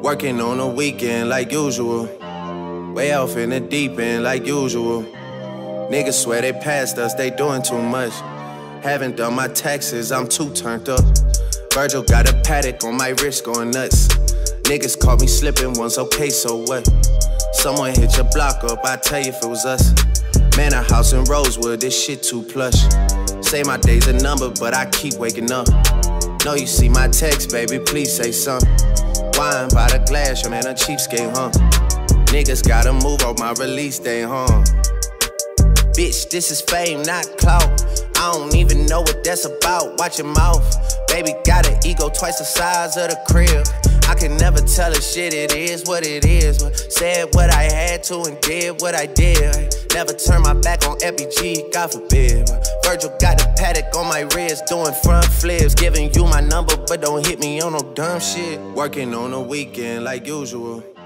Working on the weekend like usual. Way off in the deep end like usual. Niggas swear they passed us, they doing too much. Haven't done my taxes, I'm too turned up. Virgil got a paddock on my wrist going nuts. Niggas caught me slipping once, okay, so what? Someone hit your block up, I tell you if it was us. Man, a house in Rosewood, this shit too plush. Say my day's a number, but I keep waking up. Know you see my text, baby, please say something. Wine by the glass, your man a cheapskate, huh? Niggas gotta move on my release day, huh? Bitch, this is fame, not clout. I don't even know what that's about, watch your mouth. Baby got an ego twice the size of the crib. I can never tell a shit, it is what it is. But said what I had to and did what I did. Never turn my back on FBG, God forbid. Virgil got a paddock on my wrist, doing front flips. Giving you my number, but don't hit me on no dumb shit. Working on the weekend like usual.